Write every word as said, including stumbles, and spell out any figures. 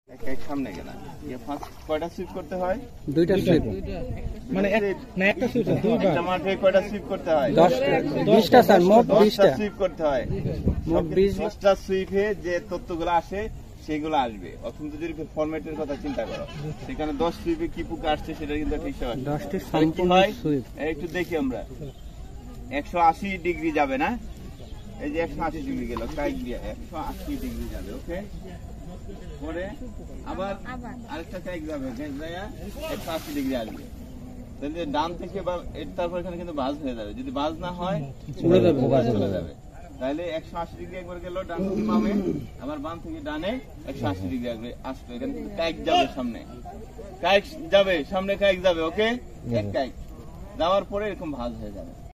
সামনে গেলাম কয়টা সুইপ করতে হয়? দুইটা সুইপ মানে না একটা সুইপ দুইবার মাঠে কয়টা সুইপ করতে হয়? দশটা বিশটা স্যার, মোট বিশটা সুইপ করতে হয়। মোট বিশ দশটা সুইপে যে তথ্যগুলো আসে সেগুলো আসবে। অত্যন্ত যদি ফরম্যাটের কথা চিন্তা করো, সেখানে দশ সুইপে কি পোকা আসছে সেটা কিন্তু একটা হিসাব আছে। দশটি সম্পূর্ণ সুইপ একটু দেখি আমরা। একশো আশি ডিগ্রি যাবে না? এই যে একশো আশি ডিগ্রি গেল, কাইক দিয়ে একশো আশি ডিগ্রি যাবে। ওকে, পরে আবার আরেকটা কাইক যাবে, একশো আশি ডিগ্রি আসবে। তাহলে ডান থেকে বা তারপর এখানে কিন্তু বাজ হয়ে যাবে। যদি বাজ না হয় চলে যাবে। তাহলে একশো আশি ডিগ্রি একবার গেল ডান থেকে বামে, আবার বাম থেকে ডানে একশো আশি ডিগ্রি আসবে। এখানে কিন্তু কাইক যাবে সামনে, কাইক যাবে সামনে, কাইক যাবে। ওকে, এক কাইক যাওয়ার পরে এরকম ভাঁজ হয়ে যাবে।